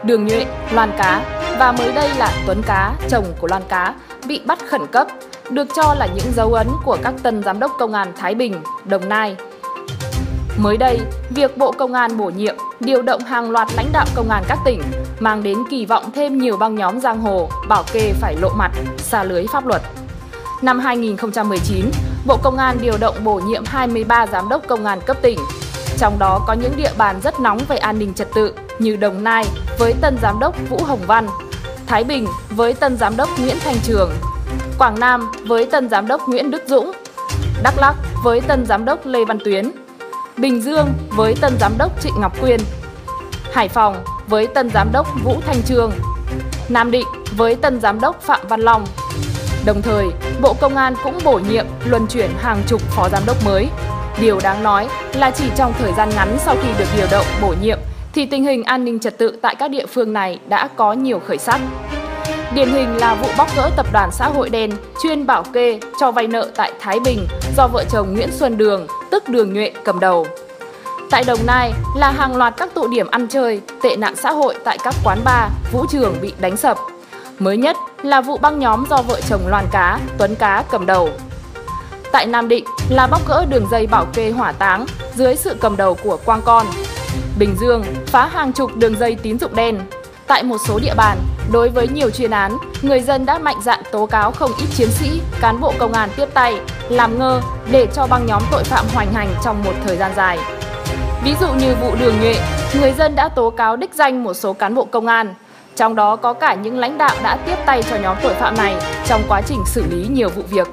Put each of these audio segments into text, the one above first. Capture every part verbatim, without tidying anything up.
Đường Nhuệ, Loan Cá và mới đây là Tuấn Cá, chồng của Loan Cá, bị bắt khẩn cấp, được cho là những dấu ấn của các tân giám đốc công an Thái Bình, Đồng Nai. Mới đây, việc Bộ Công an bổ nhiệm, điều động hàng loạt lãnh đạo công an các tỉnh mang đến kỳ vọng thêm nhiều băng nhóm giang hồ bảo kê phải lộ mặt, sa lưới pháp luật. Năm hai nghìn không trăm mười chín, Bộ Công an điều động bổ nhiệm hai mươi ba giám đốc công an cấp tỉnh. Trong đó có những địa bàn rất nóng về an ninh trật tự như Đồng Nai với tân giám đốc Vũ Hồng Văn, Thái Bình với tân giám đốc Nguyễn Thanh Trường, Quảng Nam với tân giám đốc Nguyễn Đức Dũng, Đắk Lắk với tân giám đốc Lê Văn Tuyến, Bình Dương với tân giám đốc Trịnh Ngọc Quyên, Hải Phòng với tân giám đốc Vũ Thanh Trương, Nam Định với tân giám đốc Phạm Văn Long. Đồng thời, Bộ Công an cũng bổ nhiệm, luân chuyển hàng chục phó giám đốc mới. Điều đáng nói là chỉ trong thời gian ngắn sau khi được điều động bổ nhiệm thì tình hình an ninh trật tự tại các địa phương này đã có nhiều khởi sắc. Điển hình là vụ bóc gỡ tập đoàn xã hội đen chuyên bảo kê cho vay nợ tại Thái Bình do vợ chồng Nguyễn Xuân Đường, tức Đường Nhuệ cầm đầu. Tại Đồng Nai là hàng loạt các tụ điểm ăn chơi, tệ nạn xã hội tại các quán bar, vũ trường bị đánh sập. Mới nhất là vụ băng nhóm do vợ chồng Loan Cá, Tuấn Cá cầm đầu. Tại Nam Định là bóc gỡ đường dây bảo kê hỏa táng dưới sự cầm đầu của Quang Con. Bình Dương phá hàng chục đường dây tín dụng đen. Tại một số địa bàn, đối với nhiều chuyên án, người dân đã mạnh dạn tố cáo không ít chiến sĩ, cán bộ công an tiếp tay, làm ngơ để cho băng nhóm tội phạm hoành hành trong một thời gian dài. Ví dụ như vụ Đường Nhuệ, người dân đã tố cáo đích danh một số cán bộ công an, trong đó có cả những lãnh đạo đã tiếp tay cho nhóm tội phạm này trong quá trình xử lý nhiều vụ việc.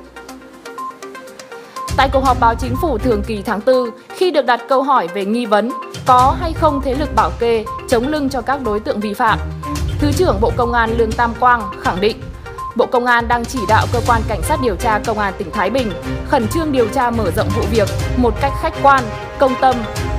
Tại cuộc họp báo chính phủ thường kỳ tháng tư, khi được đặt câu hỏi về nghi vấn có hay không thế lực bảo kê chống lưng cho các đối tượng vi phạm, Thứ trưởng Bộ Công an Lương Tam Quang khẳng định Bộ Công an đang chỉ đạo Cơ quan Cảnh sát điều tra Công an tỉnh Thái Bình khẩn trương điều tra mở rộng vụ việc một cách khách quan, công tâm.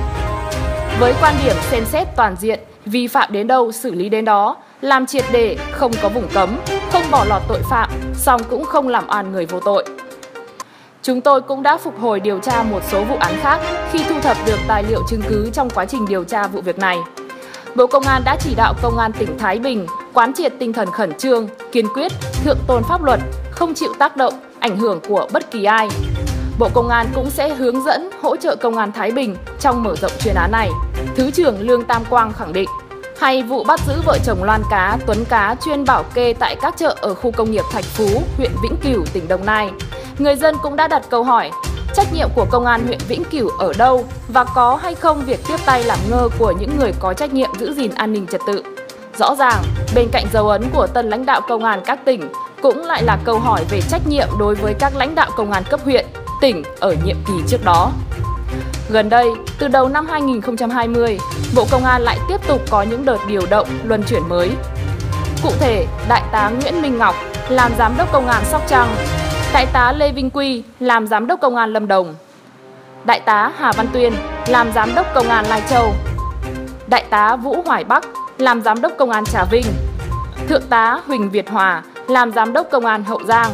Với quan điểm xem xét toàn diện, vi phạm đến đâu xử lý đến đó, làm triệt để, không có vùng cấm, không bỏ lọt tội phạm, song cũng không làm oan người vô tội. Chúng tôi cũng đã phục hồi điều tra một số vụ án khác khi thu thập được tài liệu chứng cứ trong quá trình điều tra vụ việc này. Bộ Công an đã chỉ đạo Công an tỉnh Thái Bình quán triệt tinh thần khẩn trương, kiên quyết, thượng tôn pháp luật, không chịu tác động, ảnh hưởng của bất kỳ ai. Bộ Công an cũng sẽ hướng dẫn, hỗ trợ Công an Thái Bình trong mở rộng chuyên án này. Thứ trưởng Lương Tam Quang khẳng định, hay vụ bắt giữ vợ chồng Loan Cá, Tuấn Cá chuyên bảo kê tại các chợ ở khu công nghiệp Thạch Phú, huyện Vĩnh Cửu, tỉnh Đồng Nai. Người dân cũng đã đặt câu hỏi, trách nhiệm của Công an huyện Vĩnh Cửu ở đâu và có hay không việc tiếp tay làm ngơ của những người có trách nhiệm giữ gìn an ninh trật tự. Rõ ràng, bên cạnh dấu ấn của tân lãnh đạo công an các tỉnh, cũng lại là câu hỏi về trách nhiệm đối với các lãnh đạo công an cấp huyện, tỉnh ở nhiệm kỳ trước đó. Gần đây, từ đầu năm hai nghìn không trăm hai mươi, Bộ Công an lại tiếp tục có những đợt điều động, luân chuyển mới. Cụ thể, Đại tá Nguyễn Minh Ngọc làm Giám đốc Công an Sóc Trăng, Đại tá Lê Vinh Quy làm Giám đốc Công an Lâm Đồng, Đại tá Hà Văn Tuyên làm Giám đốc Công an Lai Châu, Đại tá Vũ Hoài Bắc làm Giám đốc Công an Trà Vinh, Thượng tá Huỳnh Việt Hòa làm Giám đốc Công an Hậu Giang,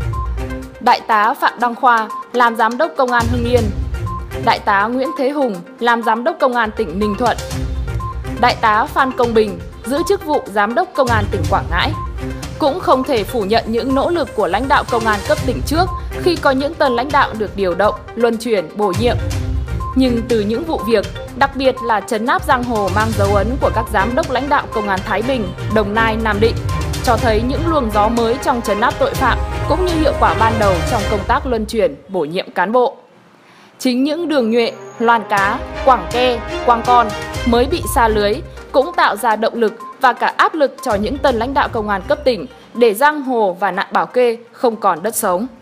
Đại tá Phạm Đăng Khoa làm Giám đốc Công an Hưng Yên, Đại tá Nguyễn Thế Hùng làm Giám đốc Công an tỉnh Ninh Thuận, Đại tá Phan Công Bình giữ chức vụ Giám đốc Công an tỉnh Quảng Ngãi. Cũng không thể phủ nhận những nỗ lực của lãnh đạo công an cấp tỉnh trước khi có những tân lãnh đạo được điều động, luân chuyển, bổ nhiệm. Nhưng từ những vụ việc, đặc biệt là trấn áp giang hồ mang dấu ấn của các giám đốc lãnh đạo Công an Thái Bình, Đồng Nai, Nam Định, cho thấy những luồng gió mới trong trấn áp tội phạm cũng như hiệu quả ban đầu trong công tác luân chuyển, bổ nhiệm cán bộ. Chính những Đường Nhuệ, Loan Cá, Quảng Ke, Quang Con mới bị sa lưới cũng tạo ra động lực và cả áp lực cho những tân lãnh đạo công an cấp tỉnh để giang hồ và nạn bảo kê không còn đất sống.